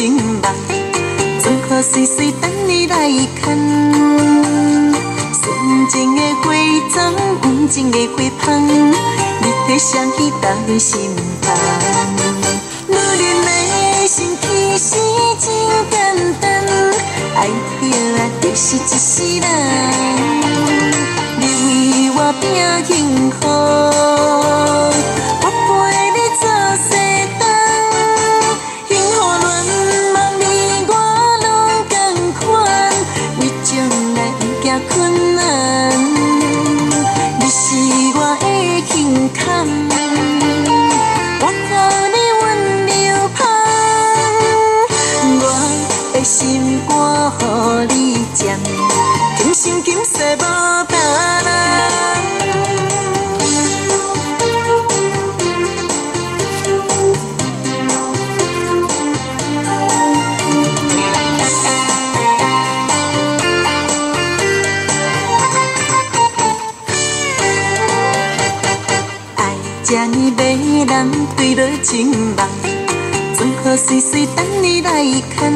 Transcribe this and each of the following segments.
情梦，总可随随等你来牵。纯情的花丛，温情的花香，你的香气打入心房。女人的心其实真简单，爱着就是一世人。你为我拼幸福，我陪你做西东，幸福恋梦你我拢同款，为将来不惊困难，你是我的轻坎，我靠你温柔香，我的心肝予你占，今生今世无别人。这呢迷人，对落情梦，总可随随等你来牵。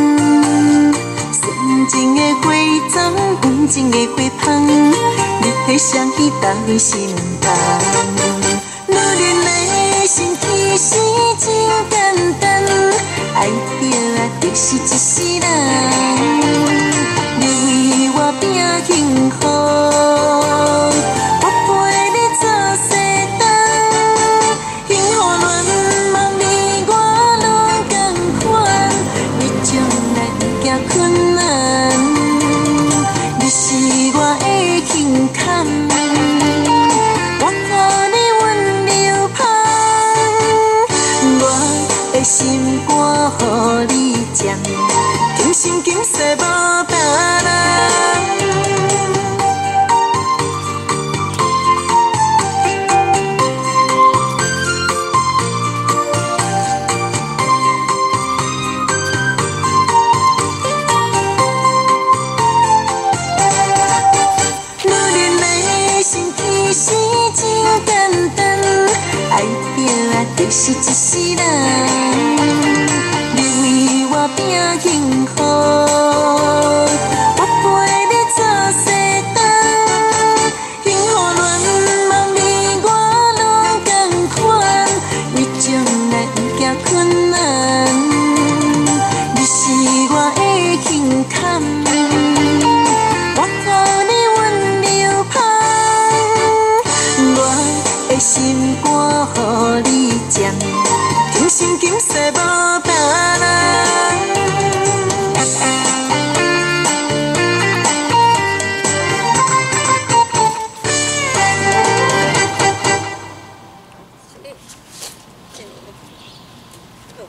纯情的花丛，温情的花香，你的香气打入心房。女人的心其实真简单，爱着就是一世人。你为我拼幸福，我陪你做西东。幸福恋梦你我拢同款，为将来不惊困难，你是我的轻坎，我靠你温柔香，我的心肝予你占，今生今世无别人。就是一世人，你为我拼幸福，我陪你做西东，幸福恋梦你我拢同款，为将来不惊困难，你是我的轻坎，我靠你温柔香，我的心肝予你占，今生今世。